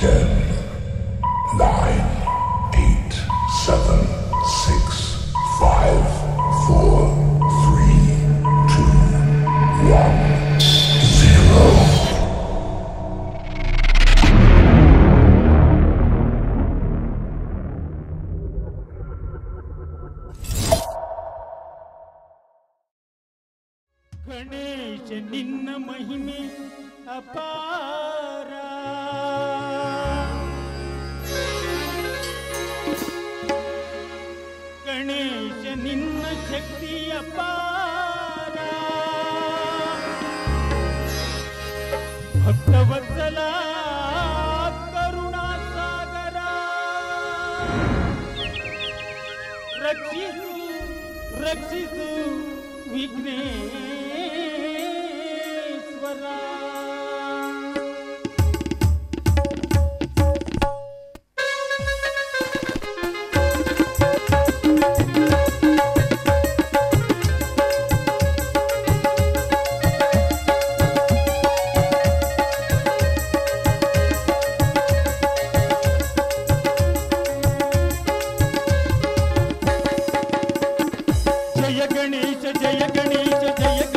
ಗಣೇಶ ನಿನ್ನ ಮಹಿಮೆ ಅಪಾರ ಗಣೇಶ ನಿನ್ನ ಶಕ್ತಿ ಅಪಾರ ಭಕ್ತವತ್ಸಲ ಕರುಣಾ ಸಾಗರ ರಕ್ಷಿಸು ರಕ್ಷಿಸು ವಿಘ್ನೇಶ್ವರ जय गणेश जय गणेश जय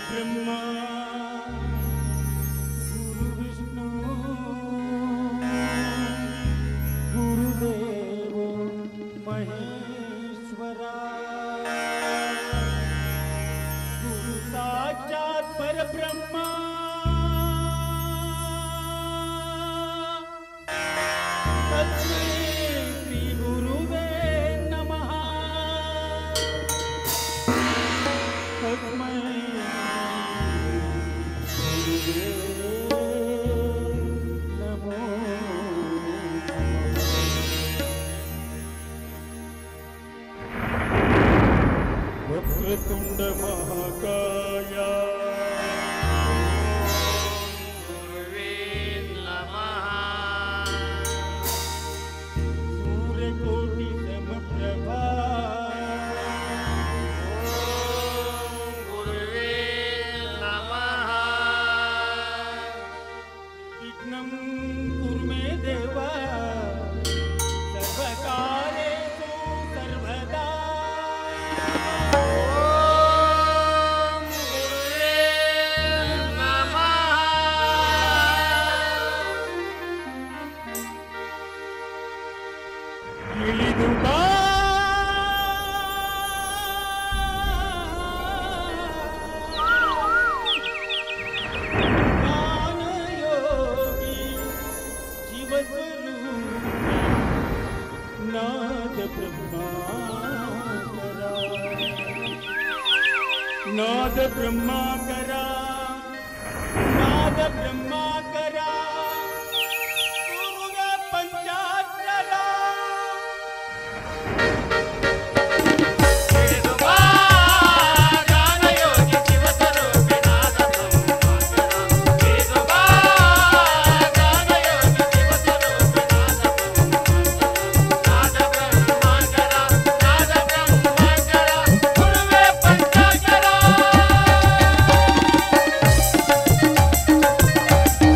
ಬ್ರಹ್ಮ ಗುರು ವಿಷ್ಣು ಗುರುದೇವೋ ಮಹೇಶ್ವರ ಗುರು ಸಾಕ್ಷಾತ್ ಪರಬ್ರಹ್ಮ ತಸ್ಮೈ ಶ್ರೀ ಗುರುವೇ ನಮಃ ತಸ್ಮೈ ಗುರುವೇ ನಮೋ ವಕ್ರತುಂಡ ಮಹಾಕಾಯ सूर्यकोटि समप्रभा विघ्नं कुरु मे देव सर्वकारेषु सर्वदा ಇಳಿದು ಬಾ ಜ್ಞಾನಯೋಗಿ ಶಿವಸ್ವರೂಪಿ ನಾದ ಬ್ರಹ್ಮಾಕರ ನಾದ ಬ್ರಹ್ಮಾಕರ ನಾದ ಬ್ರಹ್ಮಾಕರ ಗುರುಗ ಪಂಚಾಕ್ಷರ Thank you.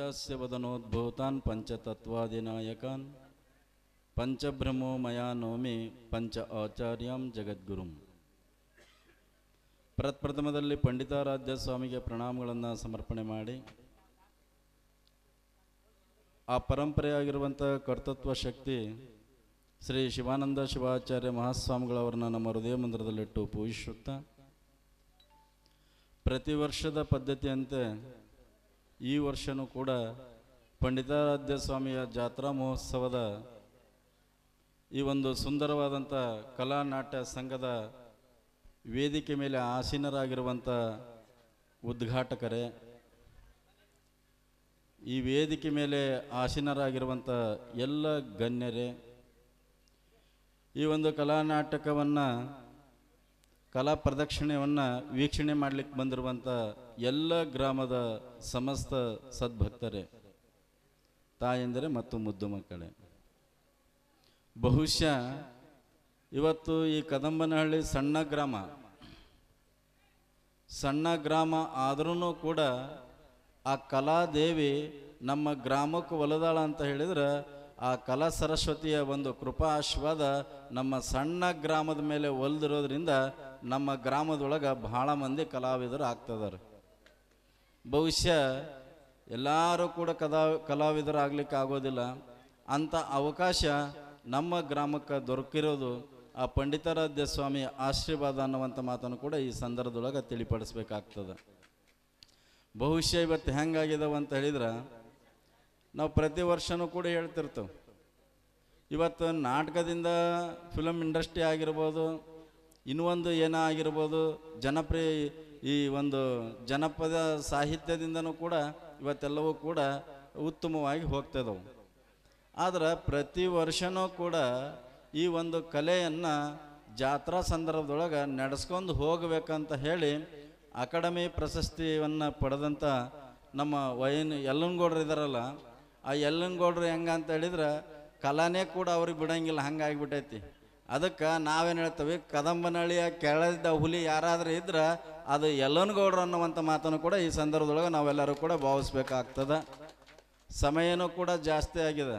ಪಂಚಾಸ್ಯ ವದನೋದ್ಭೂತಾನ್ ಪಂಚತತ್ವಾದಿನಾಯಕಾನ್ ಪಂಚಬ್ರಹ್ಮೋ ಮಯಾ ನೋಮಿ ಪಂಚ ಆಚಾರ್ಯಂ ಜಗದ್ಗುರುಂ. ಪ್ರಪ್ರಥಮದಲ್ಲಿ ಪಂಡಿತಾರಾಧ್ಯ ಸ್ವಾಮಿಗೆ ಪ್ರಣಾಮಗಳನ್ನು ಸಮರ್ಪಣೆ ಮಾಡಿ, ಆ ಪರಂಪರೆಯಾಗಿರುವಂಥ ಕರ್ತೃತ್ವ ಶಕ್ತಿ ಶ್ರೀ ಶಿವಾನಂದ ಶಿವಾಚಾರ್ಯ ಮಹಾಸ್ವಾಮಿಗಳವರನ್ನ ನಮ್ಮ ಹೃದಯ ಮಂದಿರದಲ್ಲಿಟ್ಟು ಪೂಜಿಸುತ್ತಾ, ಪ್ರತಿ ವರ್ಷದ ಪದ್ಧತಿಯಂತೆ ಈ ವರ್ಷವೂ ಕೂಡ ಪಂಡಿತಾರಾಧ್ಯ ಸ್ವಾಮಿಯ ಜಾತ್ರಾ ಮಹೋತ್ಸವದ ಈ ಒಂದು ಸುಂದರವಾದಂಥ ಕಲಾನಾಟ್ಯ ಸಂಘದ ವೇದಿಕೆ ಮೇಲೆ ಆಸೀನರಾಗಿರುವಂಥ ಉದ್ಘಾಟಕರೇ, ಈ ವೇದಿಕೆ ಮೇಲೆ ಆಸೀನರಾಗಿರುವಂಥ ಎಲ್ಲ ಗಣ್ಯರೇ, ಈ ಒಂದು ಕಲಾನಾಟಕವನ್ನು ಕಲಾ ಪ್ರದಕ್ಷಿಣೆಯನ್ನು ವೀಕ್ಷಣೆ ಮಾಡಲಿಕ್ಕೆ ಬಂದಿರುವಂಥ ಎಲ್ಲ ಗ್ರಾಮದ ಸಮಸ್ತ ಸದ್ಭಕ್ತರೇ, ತಾಯಂದಿರೇ ಮತ್ತು ಮುದ್ದು ಮಕ್ಕಳೇ, ಬಹುಶಃ ಇವತ್ತು ಈ ಕದಂಬನಹಳ್ಳಿ ಸಣ್ಣ ಗ್ರಾಮ ಆದ್ರೂ ಕೂಡ ಆ ಕಲಾದೇವಿ ನಮ್ಮ ಗ್ರಾಮಕ್ಕೆ ಒಲದಾಳ ಅಂತ ಹೇಳಿದ್ರೆ ಆ ಕಲಾ ಸರಸ್ವತಿಯ ಒಂದು ಕೃಪಾ ಆಶೀರ್ವಾದ ನಮ್ಮ ಸಣ್ಣ ಗ್ರಾಮದ ಮೇಲೆ ಒಲ್ದಿರೋದ್ರಿಂದ ನಮ್ಮ ಗ್ರಾಮದೊಳಗೆ ಬಹಳ ಮಂದಿ ಕಲಾವಿದರು ಆಗ್ತದಾರೆ. ಬಹುಶಃ ಎಲ್ಲರೂ ಕೂಡ ಕಲಾವಿದರು ಆಗ್ಲಿಕ್ಕೆ ಆಗೋದಿಲ್ಲ. ಅಂಥ ಅವಕಾಶ ನಮ್ಮ ಗ್ರಾಮಕ್ಕೆ ದೊರಕಿರೋದು ಆ ಪಂಡಿತಾರಾಧ್ಯ ಸ್ವಾಮಿ ಆಶೀರ್ವಾದ ಅನ್ನುವಂಥ ಮಾತನ್ನು ಕೂಡ ಈ ಸಂದರ್ಭದೊಳಗೆ ತಿಳಿಪಡಿಸ್ಬೇಕಾಗ್ತದೆ. ಬಹುಶಃ ಇವತ್ತು ಹೆಂಗಾಗಿದಾವೆ ಅಂತ ಹೇಳಿದ್ರೆ, ನಾವು ಪ್ರತಿ ವರ್ಷವೂ ಕೂಡ ಹೇಳ್ತಿರ್ತೇವೆ, ಇವತ್ತು ನಾಟಕದಿಂದ ಫಿಲಮ್ ಇಂಡಸ್ಟ್ರಿ ಆಗಿರ್ಬೋದು, ಇನ್ನೊಂದು ಏನೋ ಆಗಿರ್ಬೋದು, ಈ ಒಂದು ಜನಪದ ಸಾಹಿತ್ಯದಿಂದನೂ ಕೂಡ ಇವತ್ತೆಲ್ಲವೂ ಕೂಡ ಉತ್ತಮವಾಗಿ ಹೋಗ್ತಿದ್ದವು. ಆದ್ರೆ ಪ್ರತಿ ವರ್ಷವೂ ಕೂಡ ಈ ಒಂದು ಕಲೆಯನ್ನು ಜಾತ್ರಾ ಸಂದರ್ಭದೊಳಗೆ ನಡೆಸ್ಕೊಂಡು ಹೋಗಬೇಕಂತ ಹೇಳಿ ಅಕಾಡೆಮಿ ಪ್ರಶಸ್ತಿಯನ್ನು ಪಡೆದಂಥ ನಮ್ಮ ಯಲ್ಲನಗೌಡರು ಇದ್ದಾರಲ್ಲ, ಆ ಯಲ್ಲನಗೌಡರು ಹೆಂಗೆ ಅಂತ ಹೇಳಿದ್ರೆ ಕಲಾನೇ ಕೂಡ ಅವ್ರಿಗೆ ಬಿಡೋಂಗಿಲ್ಲ, ಹಂಗಾಗಿಬಿಟ್ಟೈತಿ. ಅದಕ್ಕೆ ನಾವೇನು ಹೇಳ್ತೀವಿ, ಕದಂಬನಹಳ್ಳಿಯ ಕೆಳದ ಹುಲಿ ಯಾರಾದರೂ ಇದ್ರೆ ಅದು ಯಲ್ಲನಗೌಡರು ಅನ್ನುವಂಥ ಮಾತನ್ನು ಕೂಡ ಈ ಸಂದರ್ಭದೊಳಗೆ ನಾವೆಲ್ಲರೂ ಕೂಡ ಭಾವಿಸ್ಬೇಕಾಗ್ತದೆ. ಸಮಯನೂ ಕೂಡ ಜಾಸ್ತಿ ಆಗಿದೆ,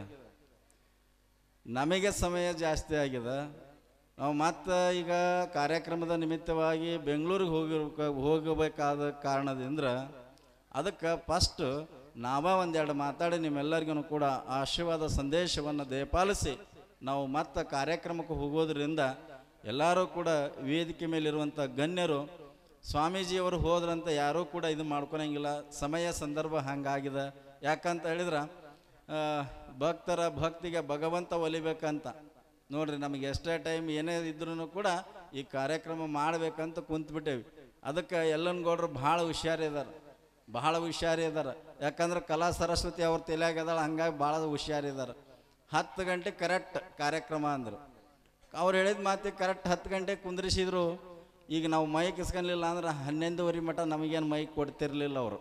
ನಮಗೆ ಸಮಯ ಜಾಸ್ತಿ ಆಗಿದೆ. ನಾವು ಮತ್ತೆ ಈಗ ಕಾರ್ಯಕ್ರಮದ ನಿಮಿತ್ತವಾಗಿ ಬೆಂಗಳೂರಿಗೆ ಹೋಗಬೇಕಾದ ಕಾರಣದಿಂದ ಅದಕ್ಕೆ ಫಸ್ಟ್ ಒಂದೆರಡು ಮಾತಾಡಿ ನಿಮ್ಮೆಲ್ಲರಿಗೂ ಕೂಡ ಆಶೀರ್ವಾದ ಸಂದೇಶವನ್ನು ದಯಪಾಲಿಸಿ ನಾವು ಮತ್ತೆ ಕಾರ್ಯಕ್ರಮಕ್ಕೆ ಹೋಗೋದ್ರಿಂದ ಎಲ್ಲರೂ ಕೂಡ ವೇದಿಕೆ ಮೇಲಿರುವಂಥ ಗಣ್ಯರು ಸ್ವಾಮೀಜಿಯವರು ಹೋದ್ರಂತ ಯಾರೂ ಕೂಡ ಇದು ಮಾಡ್ಕೊಳಂಗಿಲ್ಲ. ಸಮಯ ಸಂದರ್ಭ ಹಂಗಾಗಿದೆ. ಯಾಕಂತ ಹೇಳಿದ್ರೆ ಭಕ್ತರ ಭಕ್ತಿಗೆ ಭಗವಂತ ಒಲಿಬೇಕಂತ ನೋಡ್ರಿ, ನಮಗೆ ಎಷ್ಟೇ ಟೈಮ್ ಏನೇ ಇದ್ರೂ ಕೂಡ ಈ ಕಾರ್ಯಕ್ರಮ ಮಾಡಬೇಕಂತ ಕುಂತ್ಬಿಟ್ಟೇವಿ. ಅದಕ್ಕೆ ಯಲ್ಲನಗೌಡರು ಭಾಳ ಹುಷಾರಿದ್ದಾರೆ. ಯಾಕಂದ್ರೆ ಕಲಾ ಸರಸ್ವತಿ ಅವ್ರ ತಲೆಯಾಗದಾಳ, ಹಂಗಾಗಿ ಭಾಳ ಹುಷಾರಿದ್ದಾರೆ. 10 ಗಂಟೆ ಕರೆಕ್ಟ್ ಕಾರ್ಯಕ್ರಮ ಅಂದರು. ಅವ್ರು ಹೇಳಿದ ಮಾತಿಗೆ ಕರೆಕ್ಟ್ 10 ಗಂಟೆಗೆ ಕುಂದ್ರಿಸಿದ್ರು. ಈಗ ನಾವು ಮೈಕ್ ಇಸ್ಕೊಲಿಲ್ಲ ಅಂದ್ರೆ 11:30 ಮಟ್ಟ ನಮಗೇನು ಮೈಕ್ ಕೊಡ್ತಿರ್ಲಿಲ್ಲ ಅವರು.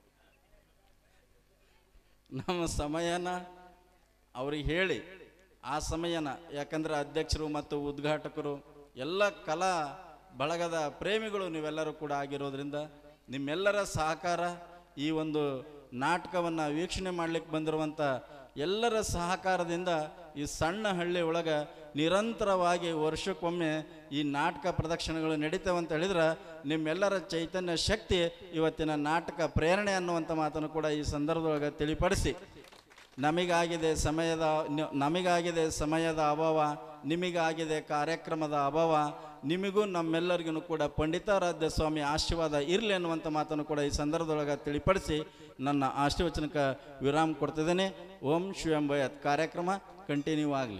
ನಮ್ಮ ಸಮಯನ ಅವ್ರಿಗೆ ಹೇಳಿ ಆ ಸಮಯನ, ಯಾಕಂದ್ರೆ ಅಧ್ಯಕ್ಷರು ಮತ್ತು ಉದ್ಘಾಟಕರು ಎಲ್ಲ ಕಲಾ ಬಳಗದ ಪ್ರೇಮಿಗಳು ನೀವೆಲ್ಲರೂ ಕೂಡ ಆಗಿರೋದ್ರಿಂದ ನಿಮ್ಮೆಲ್ಲರ ಸಹಕಾರ, ಈ ಒಂದು ನಾಟಕವನ್ನು ವೀಕ್ಷಣೆ ಮಾಡಲಿಕ್ಕೆ ಬಂದಿರುವಂಥ ಎಲ್ಲರ ಸಹಕಾರದಿಂದ ಈ ಸಣ್ಣ ಹಳ್ಳಿ ಒಳಗೆ ನಿರಂತರವಾಗಿ ವರ್ಷಕ್ಕೊಮ್ಮೆ ಈ ನಾಟಕ ಪ್ರದರ್ಶನಗಳು ನಡೀತಾವೆ ಅಂತ ಹೇಳಿದ್ರೆ ನಿಮ್ಮೆಲ್ಲರ ಚೈತನ್ಯ ಶಕ್ತಿ ಇವತ್ತಿನ ನಾಟಕ ಪ್ರೇರಣೆ ಅನ್ನುವಂಥ ಮಾತನ್ನು ಕೂಡ ಈ ಸಂದರ್ಭದೊಳಗೆ ತಿಳಿಪಡಿಸಿ, ನಮಗಾಗಿದೆ ಸಮಯದ ಅಭಾವ, ನಿಮಗಾಗಿದೆ ಕಾರ್ಯಕ್ರಮದ ಅಭಾವ, ನಿಮಗೂ ನಮ್ಮೆಲ್ಲರಿಗೂ ಕೂಡ ಪಂಡಿತಾರಾಧ್ಯ ಸ್ವಾಮಿ ಆಶೀರ್ವಾದ ಇರಲಿ ಅನ್ನುವಂಥ ಮಾತನ್ನು ಕೂಡ ಈ ಸಂದರ್ಭದೊಳಗೆ ತಿಳಿಪಡಿಸಿ ನನ್ನ ಆಶೀರ್ವಚನಕ್ಕೆ ವಿರಾಮ ಕೊಡ್ತಿದ್ದೇನೆ. ಓಂ ಶಿವಂಭಯತ್. ಕಾರ್ಯಕ್ರಮ ಕಂಟಿನ್ಯೂ ಆಗಲಿ.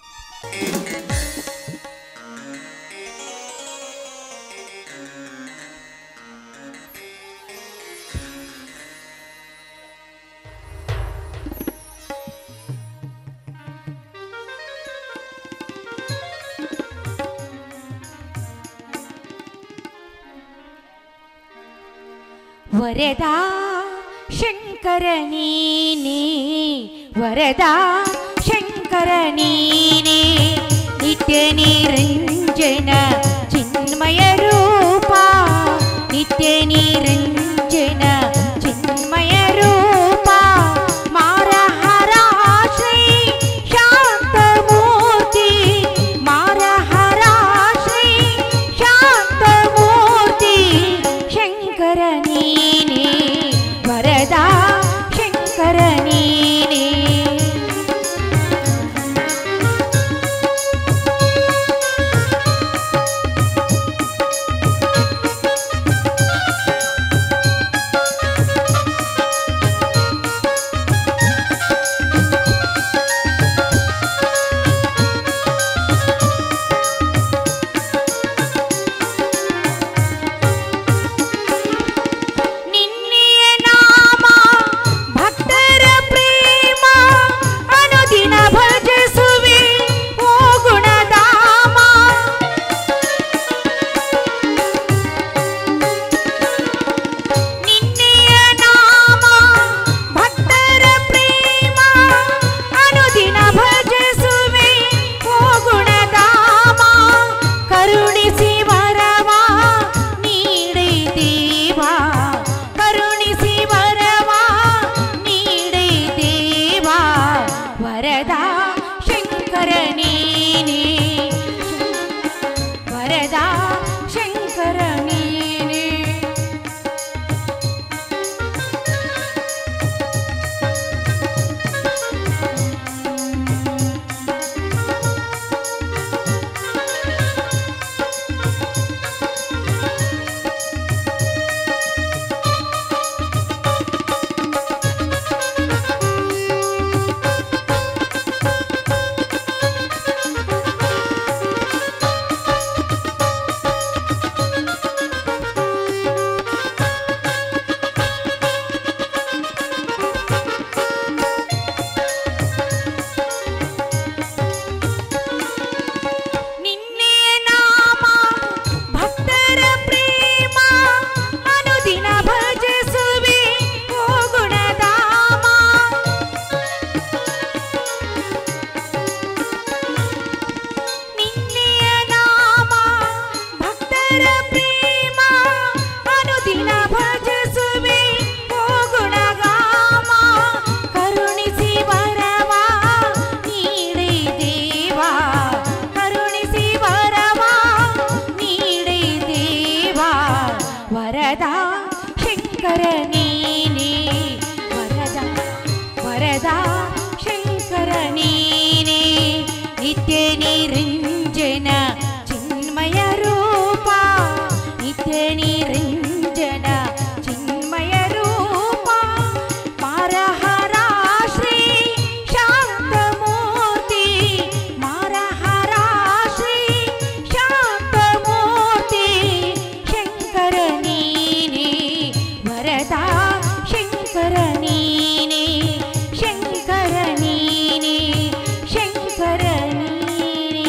ವರದಾ ಶಂಕರ ನೀನೇ, ವರದಾ ಶಂಕರ ನೀನೇ, ನಿತ್ಯ ನಿರಂಜನ ಚಿನ್ಮಯ ರೂಪ, ನಿತ್ಯ ನಿರಂಜನ ಚಿನ್ಮಯ ರೂಪ, ನಿರಂಜನ ಚಿನ್ಮಯ ರೂಪ ನಿತ್ಯ ನಿರಂಜನ ಚಿನ್ಮಯ ರೂಪ ಮಾರಹರ ಶ್ರೀ ಶಾಂತಮೂರ್ತಿ ಮಾರಹರ ಶ್ರೀ ಶಾಂತಮೂರ್ತಿ ಶಂಕರ ನೀನೇ ವರದಾ ಶಂಕರ ನೀನೇ ಶಂಕರ ನೀನೇ ಶಂಕರ ನೀನೇ.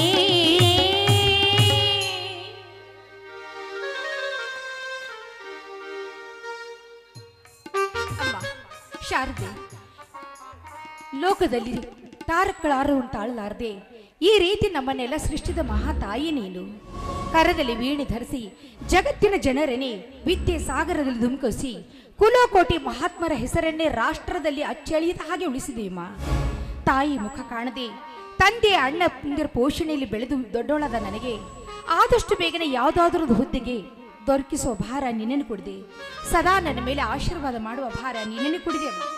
ಅಮ್ಮ ಶಾರದೆ, ಲೋಕದಲ್ಲಿ ತಾರಕಳಾರವನ್ನು ತಾಳಲಾರದೆ ಈ ರೀತಿ ನಮ್ಮನ್ನೆಲ್ಲ ಸೃಷ್ಟಿಸಿದ ಮಹಾತಾಯಿ ನೀನು. ಕರದಲ್ಲಿ ವೀಣೆ ಧರಿಸಿ ಜಗತ್ತಿನ ಜನರನ್ನೇ ವಿದ್ಯೆ ಸಾಗರದಲ್ಲಿ ಧುಮುಕಿಸಿ ಕುಲಕೋಟಿ ಮಹಾತ್ಮರ ಹೆಸರನ್ನೇ ರಾಷ್ಟ್ರದಲ್ಲಿ ಅಚ್ಚಳಿಯದ ಹಾಗೆ ಉಳಿಸಿದೆಯಮ್ಮ. ತಾಯಿ ಮುಖ ಕಾಣದೆ ತಂದೆ ಅಣ್ಣ ಪುಂಗರ ಪೋಷಣೆಯಲ್ಲಿ ಬೆಳೆದು ದೊಡ್ಡೋಳಾದ ನನಗೆ ಆದಷ್ಟು ಬೇಗನೆ ಯಾವುದಾದ್ರೂ ಹುದ್ದೆಗೆ ದೊರಕಿಸುವ ಭಾರ ನಿನ್ನನ್ನು ಕೊಡಿದೆ. ಸದಾ ನನ್ನ ಮೇಲೆ ಆಶೀರ್ವಾದ ಮಾಡುವ ಭಾರ ನಿನ್ನನ್ನು ಕೊಡಿದೆ ಅಮ್ಮ.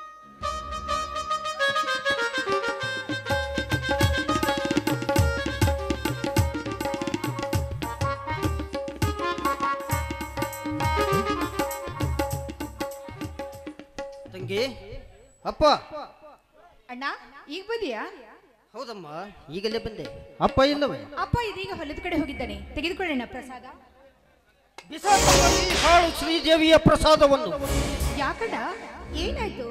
ತಂಗಿ, ಅಪ್ಪ. ಅಣ್ಣ ಈಗ ಬಂದಿಯಾ? ಹೌದಮ್ಮ, ಈಗಲೇ ಬಂದೆ. ಅಪ್ಪ ಇಲ್ಲವೇ? ಅಪ್ಪ ಇದೀಗ ಹೊಲದ ಕಡೆ ಹೋಗಿದ್ದಾನೆ. ತೆಗೆದುಕೊಳ್ಳೋಣ ಪ್ರಸಾದ. ಹಾಳು ಶ್ರೀದೇವಿಯ ಪ್ರಸಾದವನ್ನು. ಯಾಕಣ್ಣ, ಏನಾಯ್ತು?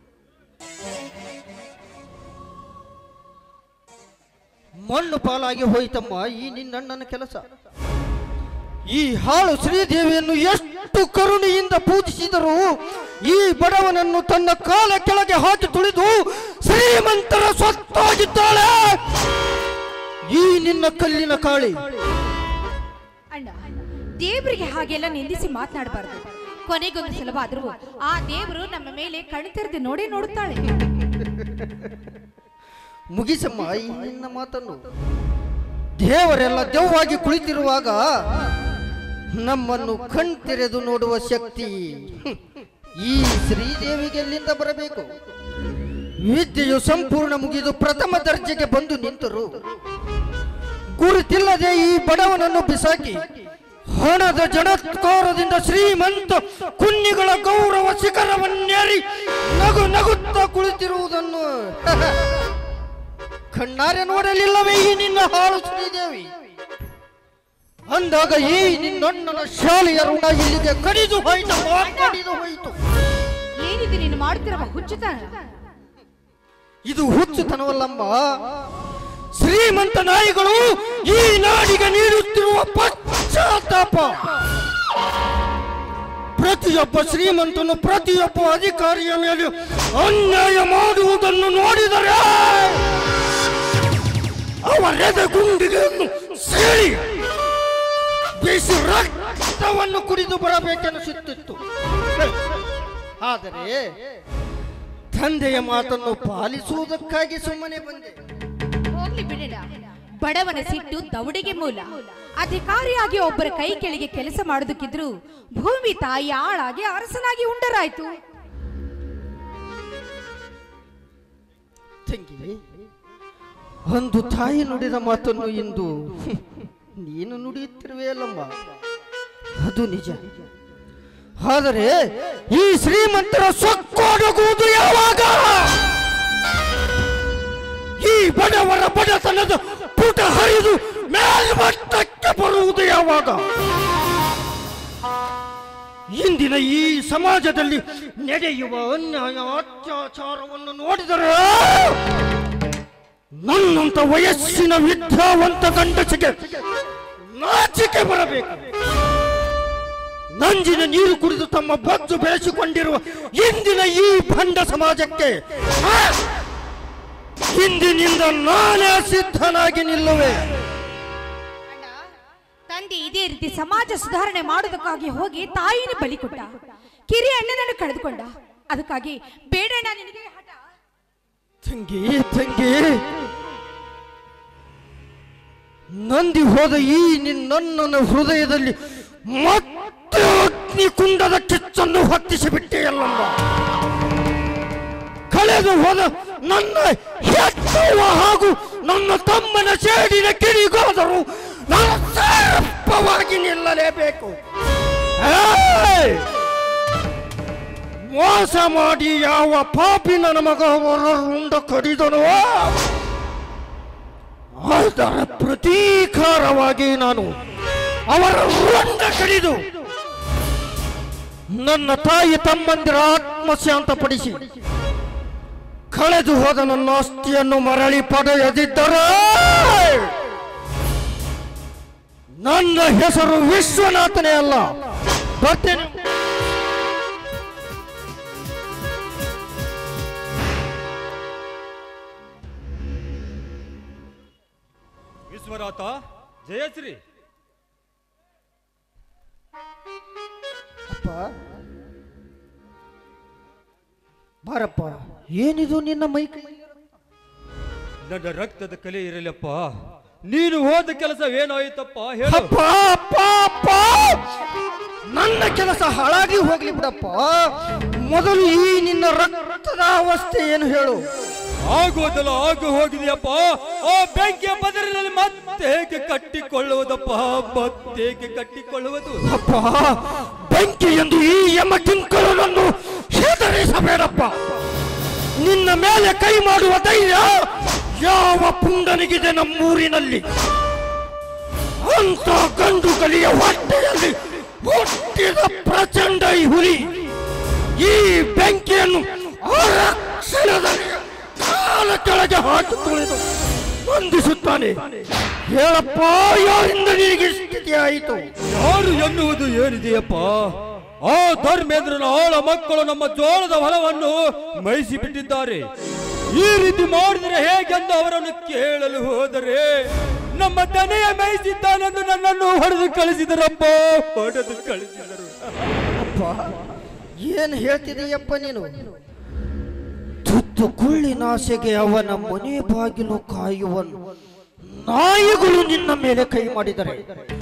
ಮಣ್ಣು ಪಾಲಾಗಿ ಹೋಯ್ತಮ್ಮ ಈ ನಿನ್ನಣ್ಣನ ಕೆಲಸ. ಈ ಹಾಳು ಶ್ರೀದೇವಿಯನ್ನು ಎಷ್ಟು ಕರುಣೆಯಿಂದ ಪೂಜಿಸಿದರೂ ಈ ಬಡವನನ್ನು ತನ್ನ ಕಾಲ ಕೆಳಗೆ ಹಾಕಿ ತುಳಿದು ಶ್ರೀಮಂತರ ಸ್ವತ್ತಾಗಿದ್ದಾಳೆ ಈ ನಿನ್ನ ಕಲ್ಲಿನ ಕಾಳಿ. ಅಣ್ಣ, ದೇವರಿಗೆ ಹಾಗೆಲ್ಲ ನಿಂದಿಸಿ ಮಾತನಾಡಬಾರ್ದು. ಕೊನೆಗೊಂದು ಸಲವಾದರೂ ಆ ದೇವರು ನಮ್ಮ ಮೇಲೆ ಕಣ್ಣು ತೆರೆದು ನೋಡೇ ನೋಡುತ್ತಾಳೆ. ಮುಗಿಸಮ್ಮ ಈ ನಿನ್ನ ಮಾತನ್ನು. ದೇವರೆಲ್ಲ ದೆವ್ವಾಗಿ ಕುಳಿತಿರುವಾಗ ನಮ್ಮನ್ನು ಕಣ್ತೆರೆದು ನೋಡುವ ಶಕ್ತಿ ಈ ಶ್ರೀದೇವಿಗೆ ಎಲ್ಲಿಂದ ಬರಬೇಕು? ವಿದ್ಯೆಯು ಸಂಪೂರ್ಣ ಮುಗಿದು ಪ್ರಥಮ ದರ್ಜೆಗೆ ಬಂದು ನಿಂತರು ಗುರುತಿಲ್ಲದೆ ಈ ಬಡವನನ್ನು ಬಿಸಾಕಿ ಹಣದ ಜಡತ್ಕಾರದಿಂದ ಶ್ರೀಮಂತ ಕುನ್ನಿಗಳ ಗೌರವ ಶಿಖರವನ್ನೇರಿ ನಗು ನಗುತ್ತಾ ಕುಳಿತಿರುವುದನ್ನು ಕಣ್ಣಾರೆ ನೋಡಲಿಲ್ಲವೇ ಈ ನಿನ್ನ ಹಾಳು ಶ್ರೀದೇವಿ? ಅಂದಾಗ ಈ ನಿನ್ನಣ್ಣನ ಶಾಲೆಯ ಋಣ ಇಲ್ಲಿಗೆ ಕಡಿದು ಹೋಯಿತು. ಏನಿದೆ ನೀನು ಮಾಡುತ್ತಿರುವ ಹುಚ್ಚುತನ? ಇದು ಹುಚ್ಚುತನವಲ್ಲಮ್ಮ, ಶ್ರೀಮಂತ ನಾಯಿಗಳು ಈ ನಾಡಿಗೆ ನೀಡುತ್ತಿರುವ ಪಶ್ಚಾತ್ತಾಪ. ಪ್ರತಿಯೊಬ್ಬ ಶ್ರೀಮಂತನು ಪ್ರತಿಯೊಬ್ಬ ಅಧಿಕಾರಿಯ ಮೇಲೆ ಅನ್ಯಾಯ ಮಾಡುವುದನ್ನು ನೋಡಿದರೆ ಅವರೆದ ಗುಂಡಿಗೆಯನ್ನು ಸೇರಿ ಬಿಸಿ ರಕ್ತವನ್ನು ಕುಡಿದು ಬರಬೇಕೆನಿಸುತ್ತಿತ್ತು. ಆದರೆ ತಂದೆಯ ಮಾತನ್ನು ಪಾಲಿಸುವುದಕ್ಕಾಗಿ ಸುಮ್ಮನೆ ಬಂದೆ. ಹೋಗ್ಲಿ ಬಿಡೋಣ. ಬಡವನ ಸಿಟ್ಟು ದವಡಿಗೆ ಮೂಲ. ಅಧಿಕಾರಿಯಾಗಿ ಒಬ್ಬರ ಕೈ ಕೆಳಗೆ ಕೆಲಸ ಮಾಡೋದಕ್ಕಿದ್ರು ಭೂಮಿ ತಾಯಿ ಆಳಾಗಿ ಅರಸನಾಗಿ ಉಂಡರಾಯ್ತು. ತಂಗಿ, ಒಂದು ತಾಯಿ ನುಡಿದ ಮಾತನ್ನು ಇಂದು ನೀನು ನುಡಿಯುತ್ತಿರುವೆ ಅಲ್ಲಮ್ಮ, ಅದು ನಿಜ. ಆದರೆ ಈ ಶ್ರೀಮಂತರ ಸೊಕ್ಕೋಡಗುವುದು ಯಾವಾಗ? ಈ ಬಡವರ ಬಡತನದ ಪುಟ ಹರಿದು ಮೇಲ್ಮಟ್ಟಕ್ಕೆ ಬರುವುದು ಯಾವಾಗ? ಇಂದಿನ ಈ ಸಮಾಜದಲ್ಲಿ ನಡೆಯುವ ಅನ್ಯಾಯ ಅತ್ಯಾಚಾರವನ್ನು ನೋಡಿದರೆ ನನ್ನಂತ ವಯಸ್ಸಿನ ವಿದ್ಯಾವಂತ ಗಂಡಸಿಗೆ ನಾಚಿಕೆ ಬರಬೇಕು. ನಂಜಿನ ನೀರು ಕುಡಿದು ತಮ್ಮ ಬೊಜ್ಜು ಬೆಳೆಸಿಕೊಂಡಿರುವ ಇಂದಿನ ಈ ಭಂಡ ಸಮಾಜಕ್ಕೆ ಇಂದಿನಿಂದ ನಾನೇ ಸಿದ್ಧನಾಗಿ ನಿಲ್ಲುವೆ. ತಂದೆ ಇದೇ ರೀತಿ ಸಮಾಜ ಸುಧಾರಣೆ ಮಾಡೋದಕ್ಕಾಗಿ ಹೋಗಿ ತಾಯಿನ ಬಲಿ ಕೊಟ್ಟ. ಕಿರಿಯ ಅಣ್ಣನನ್ನು ಕಳೆದುಕೊಂಡ. ಅದಕ್ಕಾಗಿ ಬೇಡಣ್ಣ ನಿನಗೆ ಹಠ. ತಂಗಿ, ನಂದಿ ಹೋದ ಈ ನಿನ್ನಣ್ಣನ ಹೃದಯದಲ್ಲಿ ಮತ್ತೆ ಅಗ್ನಿ ಕುಂಡದ ಕಿಚ್ಚನ್ನು ಹೊತ್ತಿಸಿಬಿಟ್ಟೆಯಲ್ಲಮ್ಮ. ಕಳೆದು ಹೋದ ನನ್ನ ಹೆತ್ತವ ಹಾಗೂ ನನ್ನ ತಮ್ಮನ ಸೇಡಿನ ಕಿಡಿಗೋದರೂ ನಾನು ಸರ್ಪವಾಗಿ ನಿಲ್ಲಲೇಬೇಕು. ಮೋಸ ಮಾಡಿ ಯಾವ ಪಾಪಿ ನನ್ನ ಮಗ ಹೊರರುಂಡ ಕಡಿದನೋ ಅದರ ಪ್ರತೀಕಾರವಾಗಿ ನಾನು ಅವರ ರುಂಡ ಕಡಿದು ನನ್ನ ತಾಯಿ ತಮ್ಮಂದಿರ ಆತ್ಮಶಾಂತಪಡಿಸಿ ಕಳೆದು ಹೋದ ನನ್ನ ಆಸ್ತಿಯನ್ನು ಮರಳಿ ಪಡೆಯದಿದ್ದರೆ ನನ್ನ ಹೆಸರು ವಿಶ್ವನಾಥನೇ ಅಲ್ಲ. ಬರ್ತೇನೆ. ವಿಶ್ವನಾಥ, ಜಯಶ್ರೀ. ಅಪ್ಪ ಬಾರಪ್ಪ, ಏನಿದು ನಿನ್ನ ಮೈ ಕೈ? ನನ್ನ ರಕ್ತದ ಕಲೆ ಇರಲಪ್ಪ. ನೀನು ಹೋದ ಕೆಲಸ ಏನಾಯ್ತಪ್ಪ ಹೇಳು. ಅಪ್ಪ ಅಪ್ಪ ಅಪ್ಪ, ನನ್ನ ಕೆಲಸ ಹಾಳಾಗಿ ಹೋಗ್ಲಿ ಬಿಡಪ್ಪ. ಮೊದಲು ಈ ನಿನ್ನ ರಕ್ತದ ಅವಸ್ಥೆ ಏನು ಹೇಳು. ಆಗೋದಲ್ಲ ಆಗು ಹೋಗಿದೆಯಪ್ಪ. ಆ ಬೆಂಕಿಯ ಪದರಿನಲ್ಲಿ ಮತ್ತೇಕೆ ಕಟ್ಟಿಕೊಳ್ಳುವುದಪ್ಪ, ಮತ್ತೇಕೆ ಕಟ್ಟಿಕೊಳ್ಳುವುದು? ಅಪ್ಪ, ಬೆಂಕಿ ಎಂದು ಈ ಯಮ ಕಿಂಕರನನ್ನು ಹೆದರಿಸಬೇಡಪ್ಪ. ನಿನ್ನ ಮೇಲೆ ಕೈ ಮಾಡುವ ಧೈರ್ಯ ಯಾವ ಪುಂಡನಿಗಿದೆ ನಮ್ಮೂರಿನಲ್ಲಿ? ಅಂತ ಗಂಡು ಗಲಿಯ ಹೊಟ್ಟೆಯಲ್ಲಿ ಹುಟ್ಟಿದ ಪ್ರಚಂಡ ಈ ಹುಲಿ ಈ ಬೆಂಕಿಯನ್ನು ಕ್ಷಣದಲ್ಲಿ ಕಾಲ ಕೆಳಗೆ ಹಾಕಿ ತುಳಿದು ಬಂಧಿಸುತ್ತಾನೆ. ಹೇಳಪ್ಪ, ಯಾರಿಂದ ನಿನಗೆ ಸ್ಥಿತಿ ಆಯಿತು? ಯಾರು ಎನ್ನುವುದು ಏನಿದೆಯಪ್ಪ? ಆ ಧರ್ಮೇಂದ್ರನ ಆಳ ಮಕ್ಕಳು ನಮ್ಮ ಜೋಳದ ಹೊಲವನ್ನು ಮೈಸಿ ಬಿಟ್ಟಿದ್ದಾರೆ. ಈ ರೀತಿ ಮಾಡಿದರೆ ಹೇಗೆಂದು ಅವರನ್ನು ಕೇಳಲು ಹೋದರೆ ನಮ್ಮ ದನೆಯ ಮೈಸಿದ್ದಾನೆಂದು ನನ್ನನ್ನು ಹೊಡೆದು ಕಳಿಸಿದರಪ್ಪ, ಹೊಡೆದು ಕಳಿಸಿದರು. ಅಪ್ಪ, ಏನು ಹೇಳ್ತಿದೆಯಪ್ಪ ನೀನು? ತುತ್ತು ಕುಳ್ಳಿನಾಸೆಗೆ ಅವನ ಮನೆ ಬಾಗಿಲು ಕಾಯುವನು ನಾಯಿಗಳು ನಿನ್ನ ಮೇಲೆ ಕೈ ಮಾಡಿದರೆ,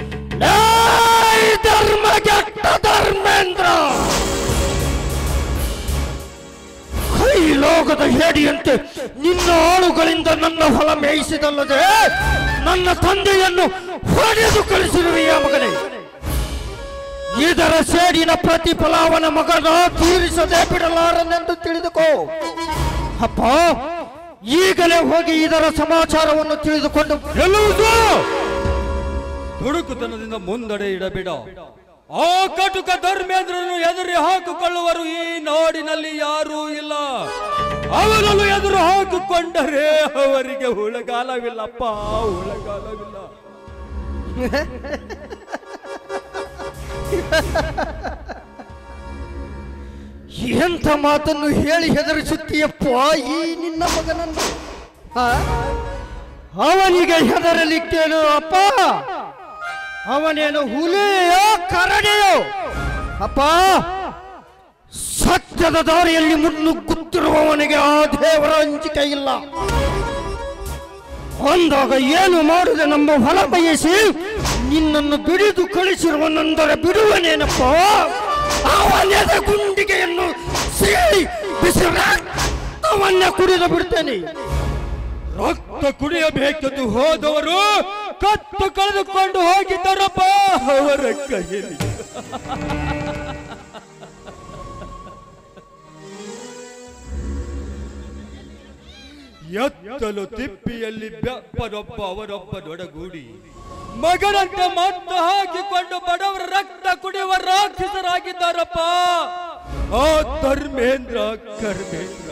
ಧರ್ಮಗೆಟ್ಟ ಧರ್ಮೇಂದ್ರ, ಕೈ ಲೋಕದ ಹೇಡಿಯಂತೆ ನಿನ್ನ ಆಳುಗಳಿಂದ ನನ್ನ ಹೊಲ ಮೇಯಿಸಿದಲ್ಲದೆ ನನ್ನ ತಂದೆಯನ್ನು ಹೊಡೆದು ಕಳಿಸಿರುವೆಯ ಮಗನೇ. ಇದರ ಸೇಡಿನ ಪ್ರತಿಫಲ ಅವನ ಮಗನ ತೀರಿಸದೆ ಬಿಡಲಾರನೆಂದು ತಿಳಿದುಕೋ. ಅಪ್ಪ, ಈಗಲೇ ಹೋಗಿ ಇದರ ಸಮಾಚಾರವನ್ನು ತಿಳಿದುಕೊಂಡು ಗೆಲ್ಲುವುದು ದುಡುಕುತನದಿಂದ ಮುಂದಡೆ ಇಡಬೇಡ. ಆ ಕಟುಕ ಧರ್ಮೇಂದ್ರನು ಎದುರಿ ಹಾಕಿಕೊಳ್ಳುವರು ಈ ನಾಡಿನಲ್ಲಿ ಯಾರೂ ಇಲ್ಲ. ಅವರನ್ನು ಎದುರು ಹಾಕಿಕೊಂಡರೆ ಅವರಿಗೆ ಉಳಗಾಲವಿಲ್ಲಪ್ಪ, ಉಳಗಾಲವಿಲ್ಲ. ಎಂಥ ಮಾತನ್ನು ಹೇಳಿ ಹೆದರಿಸುತ್ತೀಯಪ್ಪ ಈ ನಿನ್ನ ಮಗನನ್ನು? ಅವನಿಗೆ ಹೆದರಲಿಕ್ಕೇನು ಅಪ್ಪ? ಅವನೇನು ಹುಲಿಯೋ ಕರಡಿಯೋ? ಅಪ್ಪ, ಸತ್ಯದ ದಾರಿಯಲ್ಲಿ ಮುನ್ನುಗ್ಗುತ್ತಿರುವವನಿಗೆ ಆ ದೇವರ ಅಂಜಿಕೆ ಇಲ್ಲ. ಅಂದಾಗ ಏನು ಮಾಡುದೆ ನಮ್ಮ ಹೊಲ ಬಯಸಿ ನಿನ್ನನ್ನು ಬಿಡಿದು ಕಳಿಸಿರುವನೆಂದರೆ ಬಿಡುವನೇನಪ್ಪ? ಅವನೆದ ಗುಂಡಿಗೆಯನ್ನು ಸೀಳಿ ಬಿಸಿ ರಕ್ತವನ್ನ ಕುಡಿದು ಬಿಡ್ತೇನೆ. ರಕ್ತ ಕುಡಿಯಬೇಕೆಂದು ಹೋದವರು ಕತ್ತು ಕಳೆದುಕೊಂಡು ಹೋಗಿದ್ದಾರಪ್ಪ ಅವರ ಕೈಯಲ್ಲಿ. ಎತ್ತಲು ತಿಪ್ಪಿಯಲ್ಲಿ ಬೆಪ್ಪನೊಬ್ಬ ಅವನೊಬ್ಬ ನೊಡಗೂಡಿ ಮಗನಂತೆ ಮದ್ದು ಹಾಕಿಕೊಂಡು ಬಡವರ ರಕ್ತ ಕುಡಿಯುವ ರಾಕ್ಷಸರಾಗಿದ್ದಾರಪ್ಪ ಆ ಧರ್ಮೇಂದ್ರ ಕರ್ಮೇಂದ್ರ.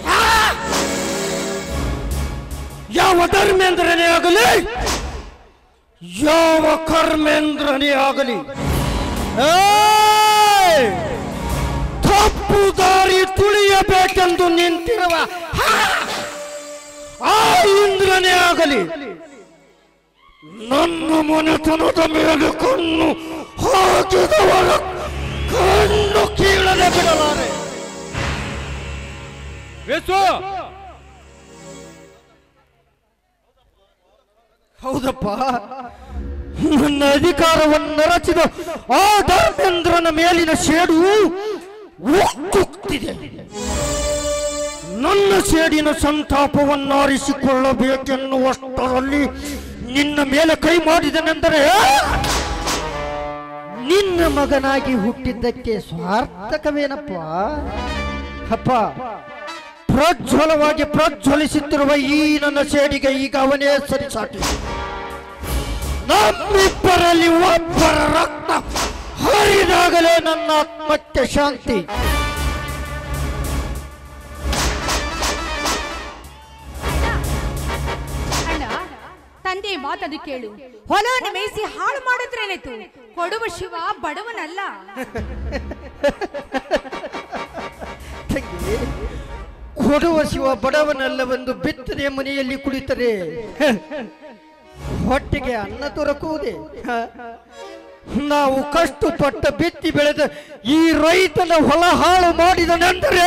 ಯಾವ ಧರ್ಮೇಂದ್ರನೇ ಆಗಲಿ, ಯಾವ ಕರ್ಮೇಂದ್ರನೇ ಆಗಲಿ, ತಪ್ಪು ದಾರಿ ತುಳಿಯಬೇಕೆಂದು ನಿಂತಿರುವ ಆ ಇಂದ್ರನೇ ಆಗಲಿ ನನ್ನ ಮನೆತನದ ಮೇಲೆ ಕಣ್ಣು ಹಾಕಿದವರ ಕಣ್ಣು ಕೀಳದೆ ಬಿಡಲಾರೆ. ಹೌದಪ್ಪ, ನನ್ನ ಅಧಿಕಾರವನ್ನು ರಚಿದ ಆ ಧರ್ಮೇಂದ್ರನ ಮೇಲಿನ ಸೇಡು ಉಕ್ಕುತ್ತಿದೆ. ನನ್ನ ಸೇಡಿನ ಸಂತಾಪವನ್ನಾರಿಸಿಕೊಳ್ಳಬೇಕೆನ್ನುವಷ್ಟರಲ್ಲಿ ನಿನ್ನ ಮೇಲೆ ಕೈ ಮಾಡಿದನೆಂದರೆ ನಿನ್ನ ಮಗನಾಗಿ ಹುಟ್ಟಿದ್ದಕ್ಕೆ ಸ್ವಾರ್ಥಕವೇನಪ್ಪ? ಅಪ್ಪ, ಪ್ರಜ್ವಲವಾಗಿ ಪ್ರಜ್ವಲಿಸುತ್ತಿರುವ ಈ ನನ್ನ ಸೇಡಿಗೆ ಈಗ ಅವನೇ ಸರಿಸಾಟಿ. ನಮ್ಮಿಬ್ಬರಲ್ಲಿ ಒಬ್ಬರ ರಕ್ತ ಹರಿದಾಗಲೇ ನನ್ನ ಆತ್ಮಕ್ಕೆ ಶಾಂತಿ. ತಂದೆ ಮಾತದು ಕೇಳು. ಹೊಲವನ್ನು ಮೇಯಿಸಿ ಹಾಳು ಮಾಡಿದ್ರೇನಾಯ್ತು? ಕೊಡುವ ಶಿವ ಬಡವನಲ್ಲ. ಕೊಡುವ ಶಿವ ಬಡವನಲ್ಲವೆಂದು ಬಿತ್ತನೆ ಮನೆಯಲ್ಲಿ ಕುಳಿತರೆ ಹೊಟ್ಟೆಗೆ ಅನ್ನ ದೊರಕುವುದೇ? ನಾವು ಕಷ್ಟಪಟ್ಟ ಬಿತ್ತಿ ಬೆಳೆದ ಈ ರೈತನ ಹೊಲ ಹಾಳು ಮಾಡಿದನೆಂದರೆ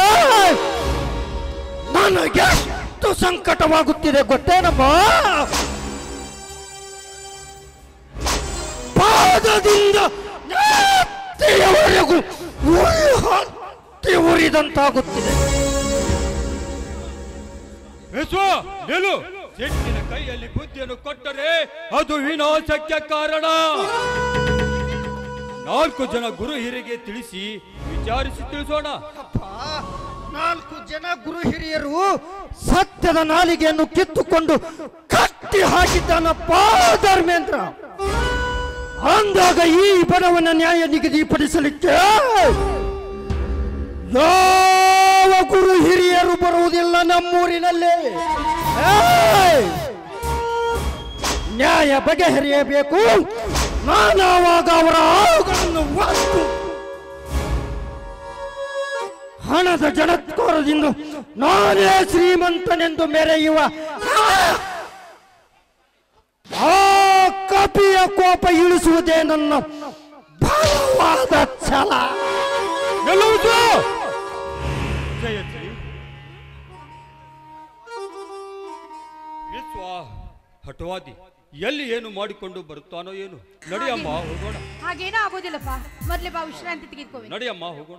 ನನಗೆ ಎಷ್ಟು ಸಂಕಟವಾಗುತ್ತಿದೆ ಗೊತ್ತೇನಮ್ಮ? ಪಾದದಿಂದ ನೆತ್ತಿಯವರೆಗೂ ಉರಿದಂತಾಗುತ್ತಿದೆ. ನಿಲ್ಲು. ಸಿಟ್ಟಿನ ಕೈಯಲ್ಲಿ ಬುದ್ಧಿಯನ್ನು ಕೊಟ್ಟರೆ ಅದು ವಿನಾಶಕ್ಕೆ ಕಾರಣ. 4 ಜನ ಗುರು ಹಿರಿಗೆ ತಿಳಿಸಿ ವಿಚಾರಿಸಿ ತಿಳಿಸೋಣ. 4 ಜನ ಗುರು ಹಿರಿಯರು ಸತ್ಯದ ನಾಲಿಗೆಯನ್ನು ಕಿತ್ತುಕೊಂಡು ಕಟ್ಟಿ ಹಾಕಿದ್ದಾನಪ್ಪ ಧರ್ಮೇಂದ್ರ. ಅಂದಾಗ ಈ ಬಡವನ ನ್ಯಾಯ ನಿಗದಿಪಡಿಸಲಿಕ್ಕೆ ಯಾವ ಗುರು ಹಿರಿಯರು ಬರುವುದಿಲ್ಲ ನಮ್ಮೂರಿನಲ್ಲಿ. ನ್ಯಾಯ ಬಗೆಹರಿಯಬೇಕು. ನಾನಾವಾಗ ಅವರ ಆಳುಗಳನ್ನು ಒತ್ತು ಹಣದ ಜಡತ್ಕಾರದಿಂದ ನಾನೇ ಶ್ರೀಮಂತನೆಂದು ಮೆರೆಯುವ ಆ ಕಪಿಯ ಕೋಪ ಇಳಿಸುವುದೇ ನನ್ನ ಬಲವಾದ ಛಲ. ವಿಶ್ವ ಹಠವಾದಿ ಎಲ್ಲಿ ಏನು ಮಾಡಿಕೊಂಡು ಬರುತ್ತಾನೋ ಏನು. ನಡಿಯಮ್ಮ ಹೋಗೋಣ. ಹಾಗೇನೋ ಆಗೋದಿಲ್ಲಪ್ಪ. ಮೊದಲೇ ಬಾ, ವಿಶ್ರಾಂತಿ ತೆಗೆದುಕೋ. ನಡಿಯಮ್ಮ ಹೋಗೋಣ.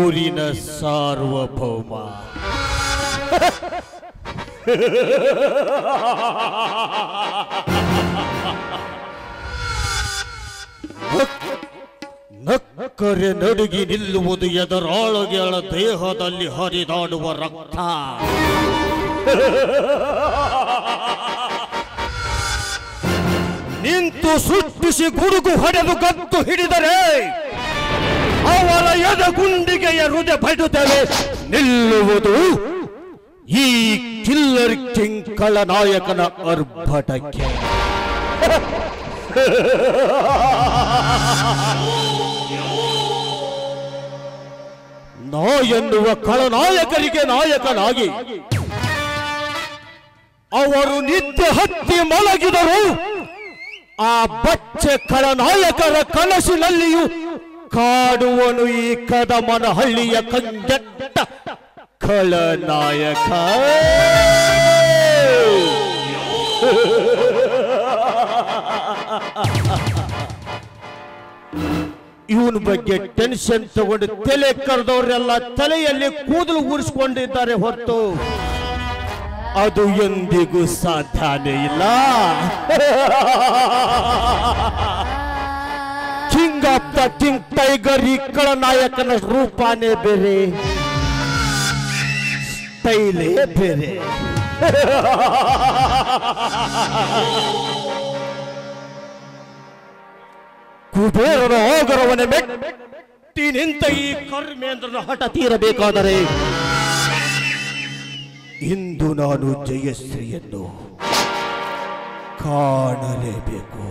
ಊರಿನ ಸಾರ್ವಭೌಮ. ನಕ್ಕರೆ ನಡುಗಿ ನಿಲ್ಲುವುದು ಎದರಾಳಗೆಳ ದೇಹದಲ್ಲಿ ಹರಿದಾಡುವ ರಕ್ತ. ನಿಂತು ಸೃಷ್ಟಿಸಿ ಗುಡುಗು ಹೊಡೆದು ಗತ್ತು ಹಿಡಿದರೆ ಅವರ ಎದ ಗುಂಡಿಗೆಯ ಹೃದಯ ಬಡಿಯುತ್ತವೆ. ನಿಲ್ಲುವುದು ಈ ಕಿಲ್ಲರ್ ಕಿಂಗ್ ಖಳನಾಯಕನ ಅರ್ಭಟಕ್ಕೆ. ನಾ ಎನ್ನುವ ಖಳನಾಯಕರಿಗೆ ನಾಯಕನಾಗಿ ಅವರು ನಿತ್ಯ ಹತ್ತಿ ಮಲಗಿದರು. ಆ ಬಚ್ಚೆ ಖಳನಾಯಕರ ಕನಸಿನಲ್ಲಿಯೂ ಕಾಡುವನು ಈ ಕದಮನ ಹಳ್ಳಿಯ ಕಂಗೆಟ್ಟ ಖಳನಾಯಕ. ಇವನ ಬಗ್ಗೆ ಟೆನ್ಷನ್ ತಗೊಂಡು ತಲೆ ಕರೆದವರೆಲ್ಲ ತಲೆಯಲ್ಲಿ ಕೂದಲು ಊರಿಸಿಕೊಂಡಿದ್ದಾರೆ ಹೊರತು ಅದು ಎಂದಿಗೂ ಸಾಧ್ಯನೇ ಇಲ್ಲ. King of the king tiger ಈ ಖಳನಾಯಕನ ರೂಪಾನೇ ಬೇರೆ, ಸ್ಟೈಲೇ ಬೇರೆ. ಕುಬೇರನ ಆಗರವನ ಮೆಟ್ಟಿ ನಿಂತ ಈ ಕರ್ಮೇಂದ್ರನ ಹಠ ತೀರಬೇಕಾದರೆ ಇಂದು ನಾನು ಜಯಶ್ರೀಯನ್ನು ಕಾಣಲೇಬೇಕು.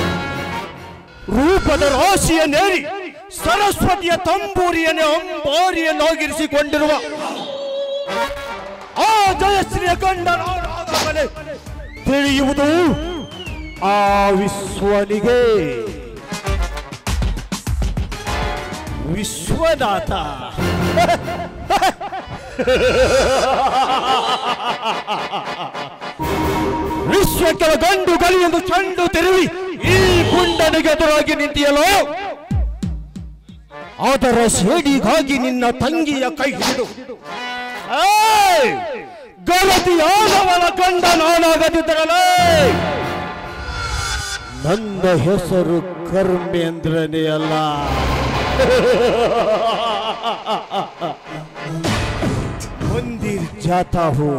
ರೂಪದ ರಾಶಿಯನ್ನೇರಿ ಸರಸ್ವತಿಯ ತಂಬೂರಿಯನ್ನೇ ಅಂಬಾರಿಯನ್ನಾಗಿರಿಸಿಕೊಂಡಿರುವ ಆ ಜಯಶ್ರೀಯ ಗಂಡನಾಗಲೇ ತಿಳಿಯುವುದು ಆ ವಿಶ್ವನಿಗೆ. ವಿಶ್ವನಾಥ ವಿಶ್ವಕ್ಕೆ ಗಂಡು ಗಲಿಯೊಂದು ಚೆಂಡು ತಿರುವಿ ಈ ಗುಂಡನಿಗೆ ಎದುರಾಗಿ ನಿಂತಿಯಲೋ, ಅದರ ಸೇಡಿಗಾಗಿ ನಿನ್ನ ತಂಗಿಯ ಕೈ ಹಿಡಿದು ಗಲತಿಯಾದವನ ಗಂಡ ನಾನಾಗದಿದ್ದರಲೇ ನನ್ನ ಹೆಸರು ಕರ್ಮೇಂದ್ರನೇ ಅಲ್ಲ. मंदिर जाता हूँ,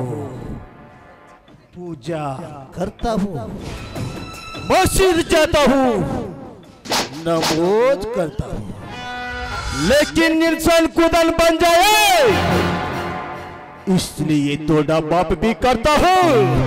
पूजा करता हूँ, मस्जिद जाता हूँ, नमाज करता हूँ, लेकिन इंसान खुदा बन जाए इसलिए थोड़ा बाप भी करता हूँ.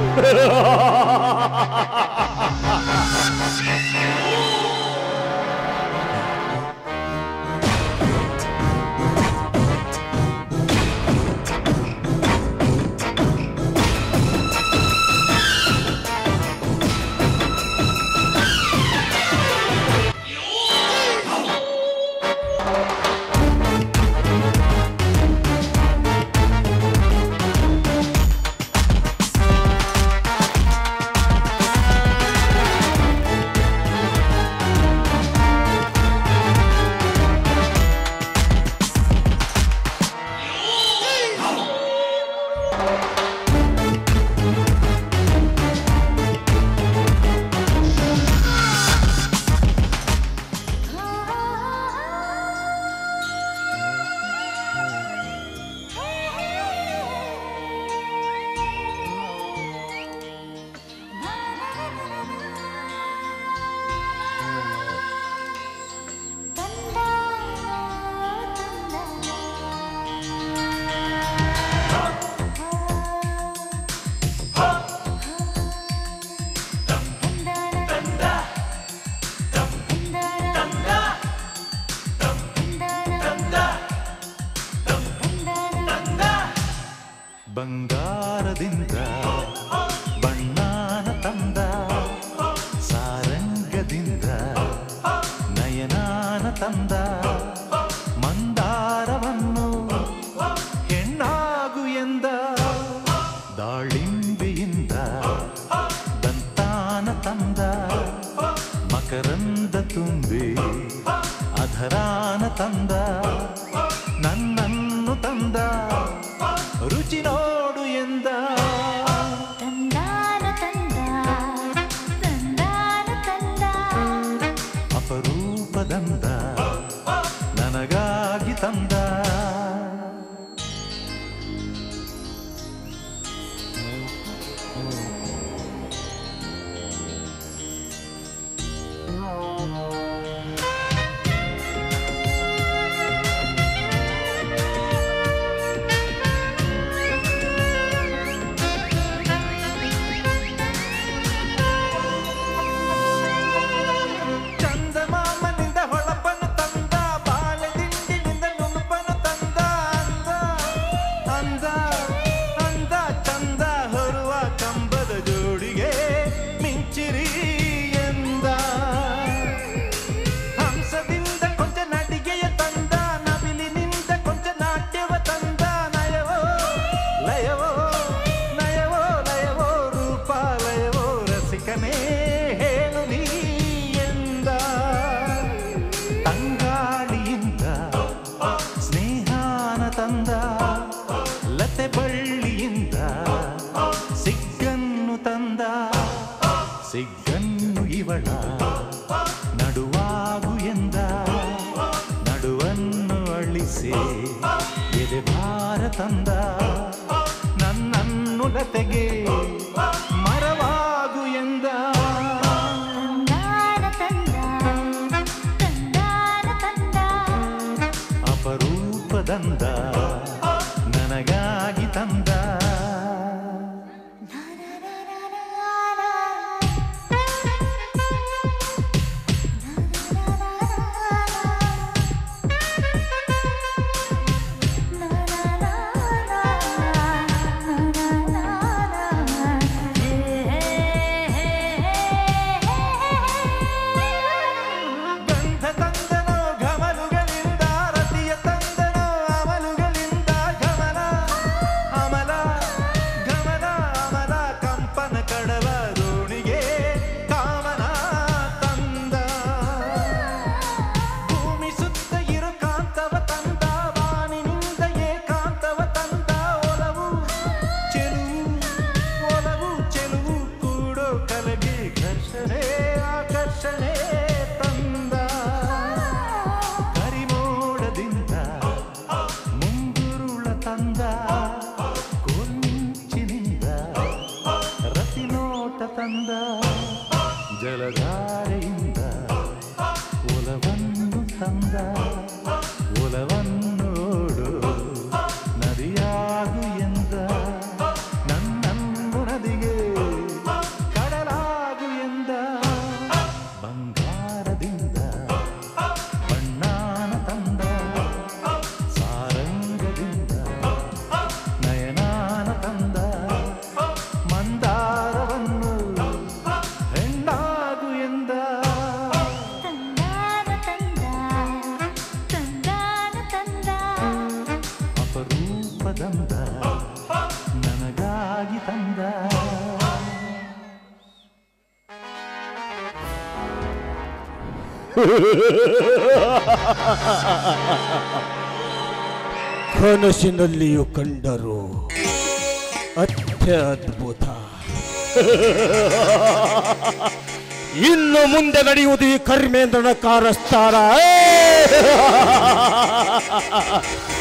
ಬಂಗಾರದಿಂದ ಬಣ್ಣಾನ ತಂದ, ಸಾರಂಗದಿಂದ ನಯನಾನ ತಂದ, ಮಂದಾರವನ್ನು ಹೆಣ್ಣಾಗು ಎಂದ, ದಾಳಿಂಬೆಯಿಂದ ದಂತಾನ ತಂದ, ಮಕರಂದ ತುಂಬಿ ಅಧರಾನ ತಂದ, ನನ್ನ ಸಿಗ್ಗನ್ನು ಇವಳ ನಡುವಾಗು ಎಂದ ನಡುವನ್ನು ಅಳಿಸಿ ಎದೆ ಭಾರ ತಂದ ನನ್ನನ್ನು ಲತೆಗೆ ಮರವಾಗು ಎಂದ ಅಪರೂಪದಂದ ನನಗಾಗಿ ತಂದ ಜಲಧಾರೆಯಿಂದ ಒಲವನ್ನು ತಂದ ಒಲವನ್ನೋಡು ನದಿಯಾಗು ಎಂದ ನನ್ನನ್ನು ನದಿಗೆ ಕಡಲಾಗು ಎಂದ ಬಂಗಾರದಿಂದ ಬಣ್ಣಾನ ತಂದ ಸಾರಂಗದಿಂದ ನಯನಾನ ತಂದ ಮಂದಾರವನ್ನು ಅಪರೂಪದಂದ ನನಗಾಗಿ ತಂದ ಕನಸಿನಲ್ಲಿಯೂ ಕಂಡರು ಅತ್ಯದ್ಭುತ. ಇನ್ನು ಮುಂದೆ ನಡೆಯುವುದು ಈ ಕರ್ಮೇಂದ್ರನ ಕಾರಸ್ಥಾನ.